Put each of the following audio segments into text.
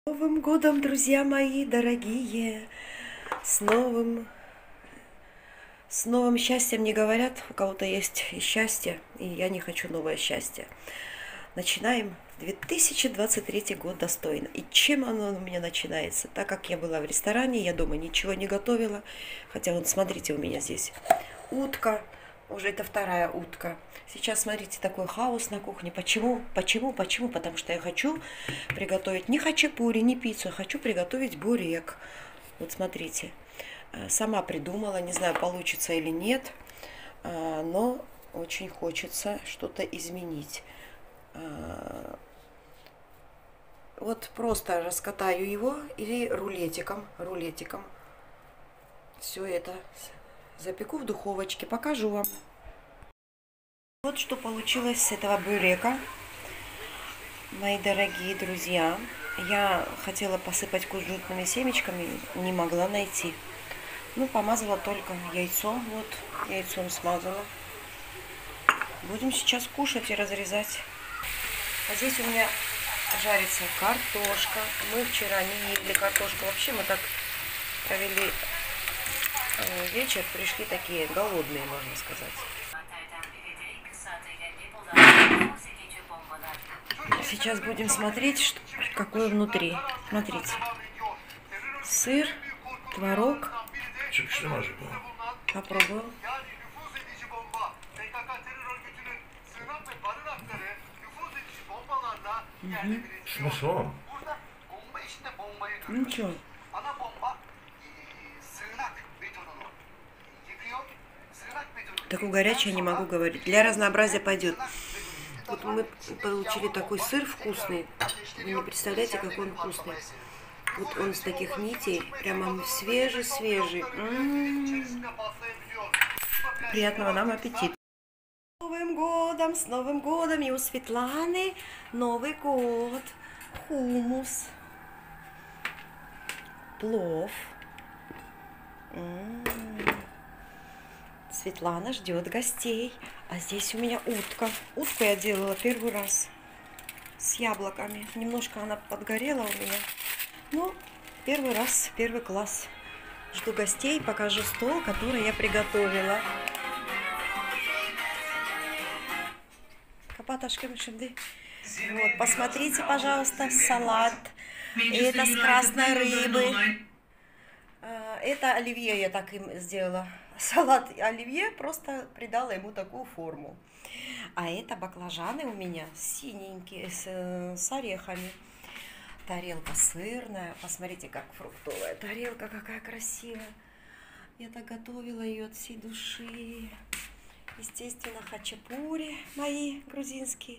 Новым годом, друзья мои дорогие! С новым счастьем не говорят, у кого-то есть и счастье, и я не хочу новое счастье. Начинаем 2023 год достойно. И чем оно у меня начинается? Так как я была в ресторане, я дома ничего не готовила, хотя вот смотрите, у меня здесь утка, уже это вторая утка. Сейчас, смотрите, такой хаос на кухне. Почему? Потому что я хочу приготовить не хачапури, не пиццу, я хочу приготовить бурек. Вот смотрите, сама придумала, не знаю, получится или нет, но очень хочется что-то изменить. Вот просто раскатаю его или рулетиком. Все это запеку в духовочке, покажу вам. Вот что получилось с этого бурека, мои дорогие друзья. Я хотела посыпать кунжутными семечками, не могла найти. Ну, помазала только яйцом, вот, яйцом смазала. Будем сейчас кушать и разрезать. А здесь у меня жарится картошка. Мы вчера не ели картошку. Вообще мы так провели вечер, пришли такие голодные, можно сказать. Сейчас будем смотреть, какое внутри. Смотрите. Сыр, творог. Попробую. Смешно. Ничего. Такой горячий я не могу говорить. Для разнообразия пойдет. Вот мы получили такой сыр вкусный. Вы не представляете, какой он вкусный. Вот он из таких нитей. Прямо свежий. Приятного нам аппетита. С Новым годом! И у Светланы Новый год. Хумус. Плов. Светлана ждет гостей. А здесь у меня утка. Утку я делала первый раз с яблоками. Немножко она подгорела у меня. Но первый раз, первый класс. Жду гостей, покажу стол, который я приготовила. Вот, посмотрите, пожалуйста, салат. Это с красной рыбы. Это оливье я так им сделала. Салат оливье, просто придала ему такую форму. А это баклажаны у меня синенькие, с орехами. Тарелка сырная. Посмотрите, как фруктовая тарелка, какая красивая. Я так готовила ее от всей души. Естественно, хачапури мои грузинские.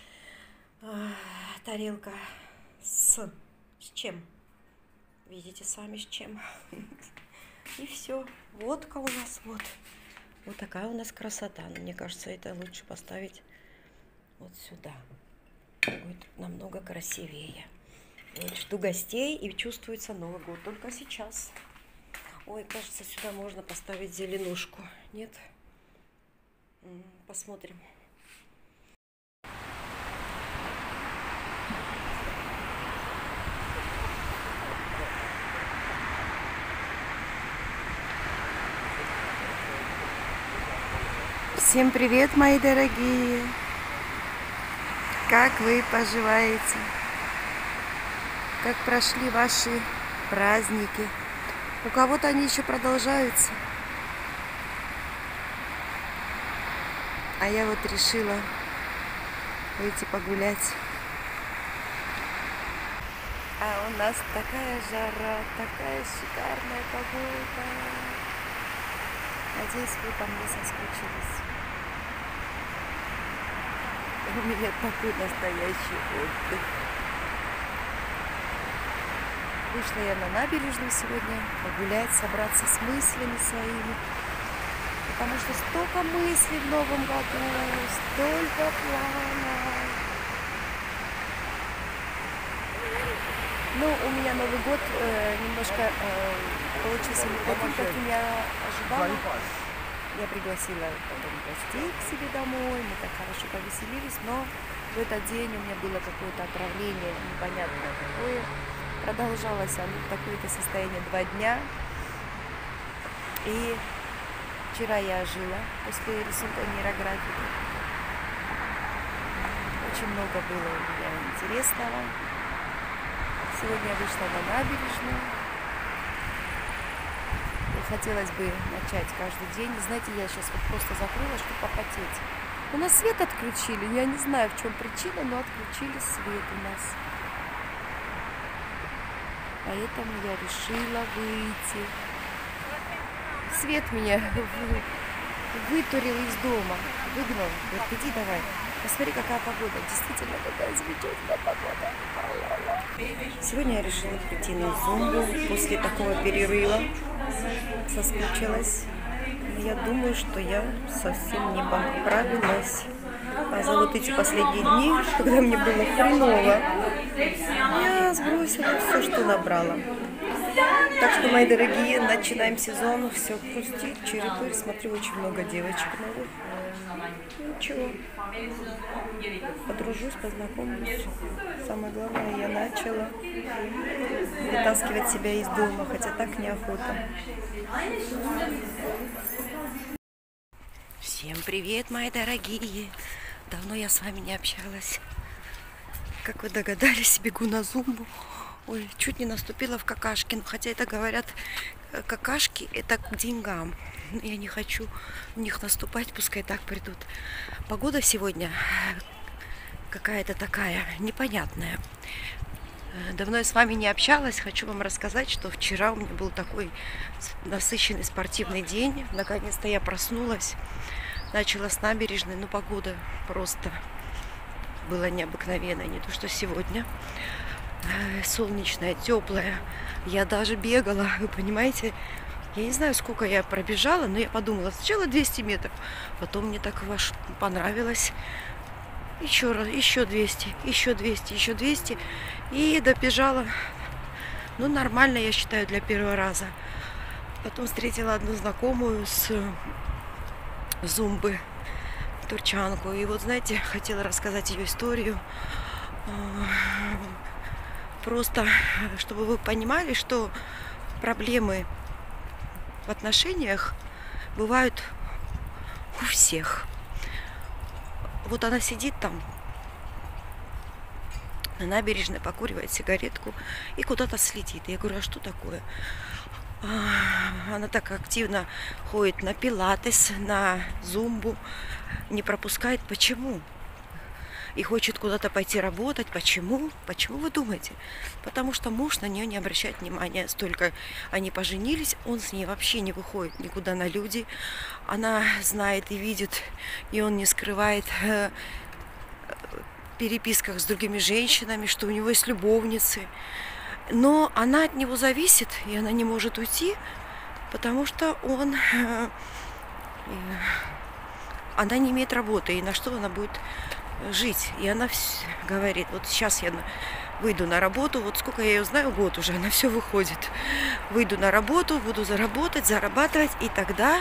Тарелка с чем? Видите сами с чем. И все. Водка у нас вот. Вот такая у нас красота. Но мне кажется, это лучше поставить вот сюда. Будет намного красивее. Вот, жду гостей и чувствуется Новый год. Только сейчас. Ой, кажется, сюда можно поставить зеленушку. Нет? Посмотрим. Всем привет, мои дорогие! Как вы поживаете? Как прошли ваши праздники? У кого-то они еще продолжаются. А я вот решила выйти погулять. А у нас такая жара, такая шикарная погода. Надеюсь, вы по мне соскучились. У меня такой настоящий отдых. Вышла я на набережную сегодня погулять, собраться с мыслями своими. Потому что столько мыслей в новом году, столько планов. Ну, у меня Новый год немножко получился не таким, каким я ожидала. Я пригласила потом гостей к себе домой, мы так хорошо повеселились, но в этот день у меня было какое-то отравление непонятное какое. Продолжалось оно в такое-то состояние 2 дня. И вчера я жила после рисунка нейрографики. Очень много было у меня интересного. Сегодня я вышла на набережную. И хотелось бы начать каждый день. Знаете, я сейчас вот просто закрыла, чтобы попотеть. У нас свет отключили. Я не знаю, в чем причина, но отключили свет у нас. Поэтому я решила выйти. Свет меня вытурил из дома. Выгнал. Говорит, иди давай. Посмотри, какая погода. Действительно, какая замечательная погода. Сегодня я решила прийти на зумбу после такого перерыва. Соскучилась. Я думаю, что я совсем не поправилась. А за вот эти последние дни, когда мне было хреново, я сбросила все, что набрала. Так что, мои дорогие, начинаем сезон. Все хрустит, черепырь. Смотрю, очень много девочек новых. Ничего. Подружусь, познакомлюсь. Самое главное, я начала вытаскивать себя из дома, хотя так неохота. Всем привет, мои дорогие! Давно я с вами не общалась. Как вы догадались, бегу на зумбу. Ой, чуть не наступила в какашки. Хотя это говорят, какашки это к деньгам. Я не хочу в них наступать, пускай так придут. Погода сегодня какая-то такая непонятная. Давно я с вами не общалась. Хочу вам рассказать, что вчера у меня был такой насыщенный спортивный день. Наконец-то я проснулась. Начала с набережной. Но погода просто была необыкновенная. Не то, что сегодня. Солнечная, теплая. Я даже бегала. Вы понимаете? Я не знаю, сколько я пробежала, но я подумала. Сначала 200 метров. Потом мне так понравилось. Еще раз, еще 200, еще 200, еще 200. И добежала. Ну, нормально, я считаю, для первого раза. Потом встретила одну знакомую с зумбы, турчанку. И вот, знаете, хотела рассказать ее историю. Просто, чтобы вы понимали, что проблемы в отношениях бывают у всех. Вот она сидит там на набережной, покуривает сигаретку и куда-то следит. Я говорю, а что такое? Она так активно ходит на пилатес, на зумбу, не пропускает. Почему? И хочет куда-то пойти работать. Почему? Почему вы думаете? Потому что муж на нее не обращает внимания. Столько они поженились, он с ней вообще не выходит никуда на люди. Она знает и видит, и он не скрывает в переписках с другими женщинами, что у него есть любовницы. Но она от него зависит, и она не может уйти, потому что она не имеет работы, и на что она будет жить. И она говорит, вот сейчас я выйду на работу, вот сколько я ее знаю, год уже, она все выходит. Выйду на работу, буду зарабатывать, и тогда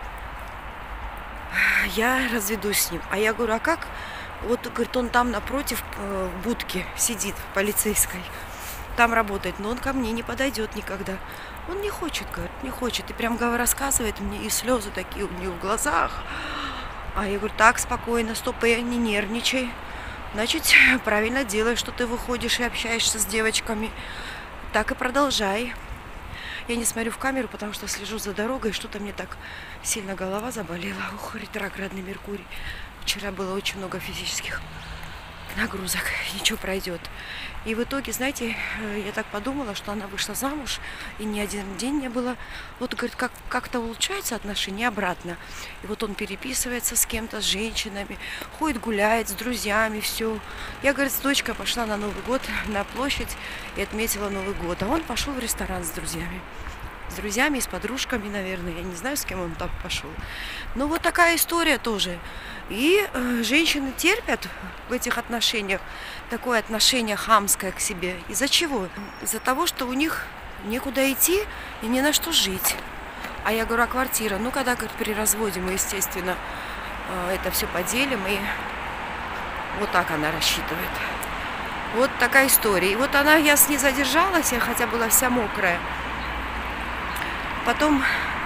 я разведусь с ним. А я говорю, а как? Вот, говорит, он там напротив в будке сидит, в полицейской. Там работает, но он ко мне не подойдет никогда. Он не хочет, говорит, не хочет. И прям рассказывает мне, и слезы такие у нее в глазах. А я говорю, так, спокойно, стоп, не нервничай. Значит, правильно делаешь, что ты выходишь и общаешься с девочками. Так и продолжай. Я не смотрю в камеру, потому что слежу за дорогой. Что-то мне так сильно голова заболела. Ух, ретроградный Меркурий. Вчера было очень много физических нагрузок. Ничего, пройдет. И в итоге, знаете, я так подумала, что она вышла замуж, и ни один день не было. Вот, говорит, как-то улучшаются отношения обратно. И вот он переписывается с кем-то, с женщинами, ходит, гуляет с друзьями, все. Я, говорит, с дочкой пошла на Новый год на площадь и отметила Новый год. А он пошел в ресторан с друзьями. С друзьями, с подружками, наверное. Я не знаю, с кем он там пошел. Но вот такая история тоже. И женщины терпят в этих отношениях такое отношение хамское к себе. Из-за чего? Из-за того, что у них некуда идти и не на что жить. А я говорю, а квартира? Ну, когда, говорит, при разводе мы, естественно, это все поделим. И вот так она рассчитывает. Вот такая история. И вот я с ней задержалась, я хотя была вся мокрая. Потом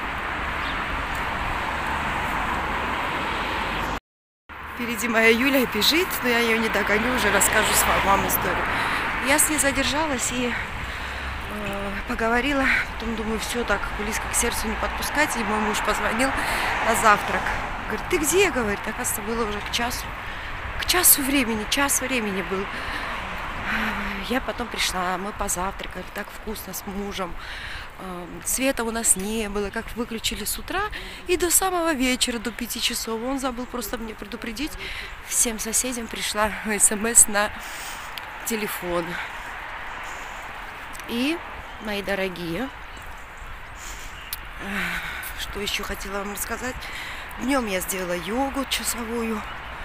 впереди моя Юля бежит, но я ее не догоню, уже расскажу вам историю. Я с ней задержалась и поговорила, потом думаю, все так близко к сердцу не подпускать, и мой муж позвонил на завтрак. Говорит, ты где? Говорит, оказывается, было уже к часу времени, час времени был. Я потом пришла, мы позавтракали, так вкусно с мужем. Света у нас не было, как выключили с утра и до самого вечера, до 5 часов. Он забыл просто мне предупредить. Всем соседям пришла смс на телефон. И, мои дорогие, что еще хотела вам рассказать. Днем я сделала йогу часовую.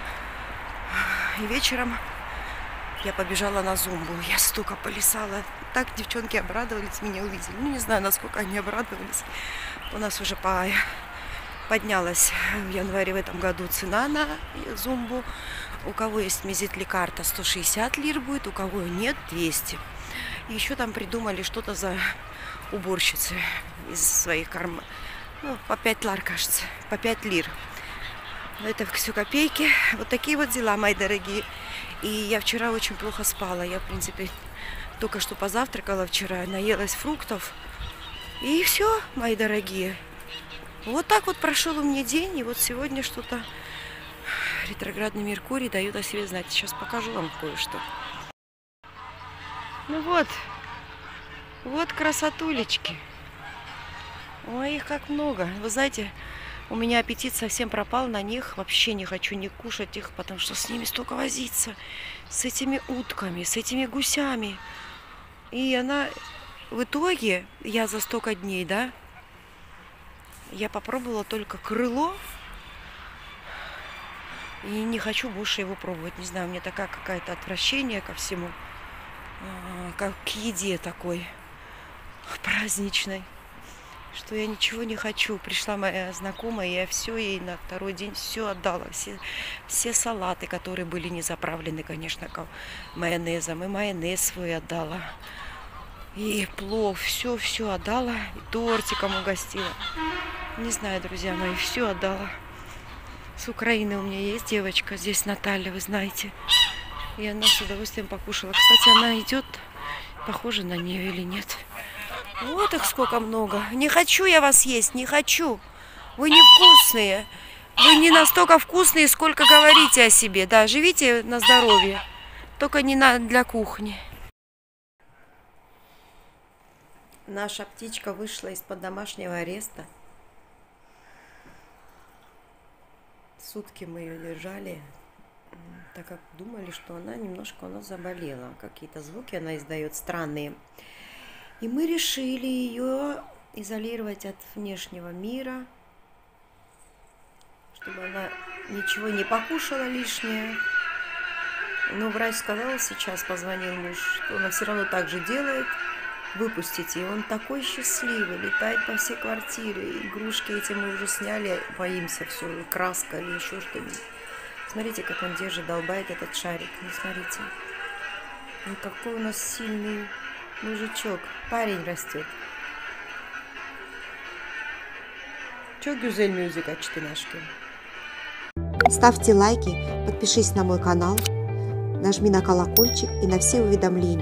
И вечером я побежала на зумбу. Я столько плясала. Так девчонки обрадовались, меня увидели. Ну, не знаю, насколько они обрадовались. У нас уже поднялась в январе в этом году цена на зумбу. У кого есть Мезитли карта, 160 лир будет, у кого нет, 200. И еще там придумали что-то за уборщицы из своих карманов. Ну, по 5 лар, кажется, по 5 лир. Это все копейки. Вот такие вот дела, мои дорогие. И я вчера очень плохо спала. Я, в принципе, только что позавтракала вчера, наелась фруктов. И все, мои дорогие. Вот так вот прошел у меня день. И вот сегодня что-то ретроградный Меркурий дает о себе знать. Сейчас покажу вам кое-что. Ну вот красотулечки. Ой, их как много. Вы знаете, у меня аппетит совсем пропал на них. Вообще не хочу не кушать их, потому что с ними столько возиться. С этими утками, с этими гусями. И в итоге, я за столько дней, да, я попробовала только крыло. И не хочу больше его пробовать. Не знаю, у меня такая какое-то отвращение ко всему. Как к еде такой праздничной. Что я ничего не хочу. Пришла моя знакомая, я все ей на второй день все отдала. Все салаты, которые были не заправлены, конечно, майонезом. И майонез свой отдала. И плов, все отдала. И тортиком угостила. Не знаю, друзья мои, все отдала. С Украины у меня есть девочка, здесь Наталья, вы знаете. И она с удовольствием покушала. Кстати, она идет, похожа на нее или нет. Вот их сколько много. Не хочу я вас есть, не хочу. Вы невкусные. Вы не настолько вкусные, сколько говорите о себе. Да, живите на здоровье. Только не для кухни. Наша птичка вышла из-под домашнего ареста. Сутки мы ее держали, так как думали, что она немножко заболела. Какие-то звуки она издает странные. И мы решили ее изолировать от внешнего мира, чтобы она ничего не покушала лишнее. Но врач сказал, сейчас позвонил муж, что она все равно так же делает. Выпустите. И он такой счастливый, летает по всей квартире. Игрушки эти мы уже сняли, боимся все, краска или еще что-нибудь. Смотрите, как он держит, долбает этот шарик. Ну, смотрите. Ну, какой у нас сильный мужичок. Парень растет. Çok güzel müzik açtın aşkım. Ставьте лайки, подпишись на мой канал, нажми на колокольчик и на все уведомления.